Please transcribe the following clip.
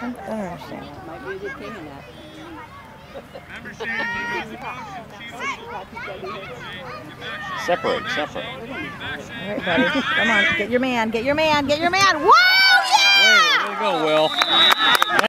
don't understand. Might be a good thing in that. Separate. All right, buddy. Come on, get your man. Whoa, yeah! Way to go, Will.